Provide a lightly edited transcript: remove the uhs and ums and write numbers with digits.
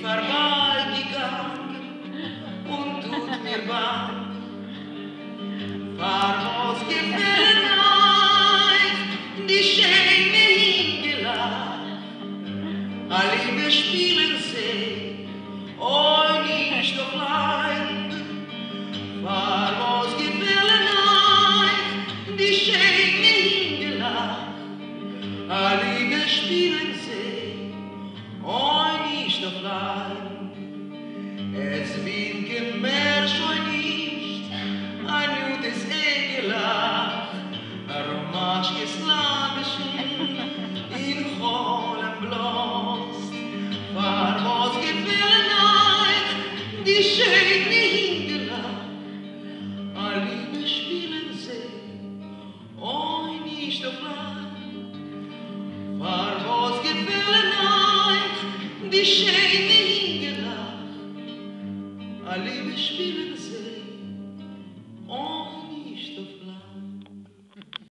vorbeigegangen und tut mir bang. War was gefällt euch, die Schöne hingelacht, a Liebe spielen sie, oi nicht doch leid. War was gefällt euch, die Schöne hingelacht, a Liebe spielen sie, oi nicht doch leid. Es winken mehr schon nicht, ein gutes Ekelach, a romantisch Islamischen in Holem bloß. War was gefällt euch, die Schöne hingelacht, a Liebe spielen sie, oi nicht doch leid. War was gefällt euch, die Schöne hingelacht, a Liebe spielen sie,